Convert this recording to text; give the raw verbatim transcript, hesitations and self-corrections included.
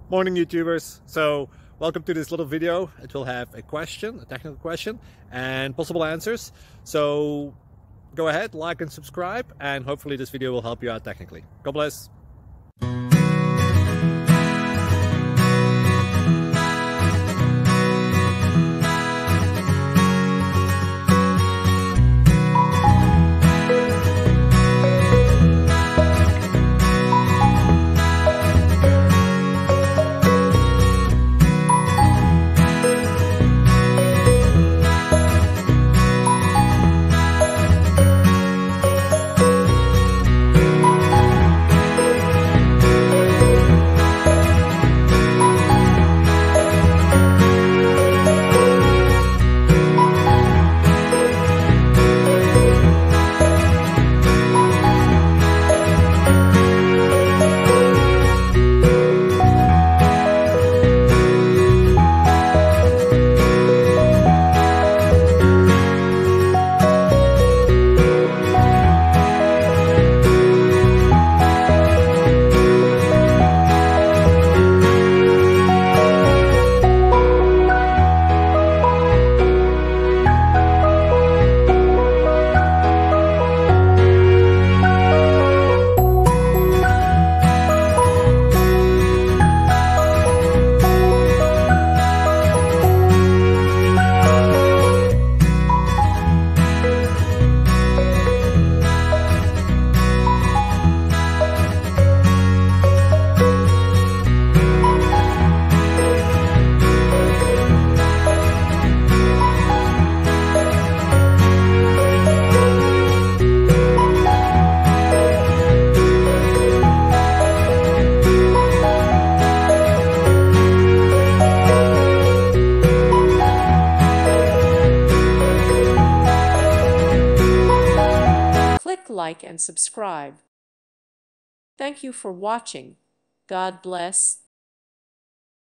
Morning YouTubers. So welcome to this little video. It will have a question, a technical question, and possible answers. So go ahead, like and subscribe, and hopefully this video will help you out technically. God bless. Like and subscribe. Thank you for watching. God bless.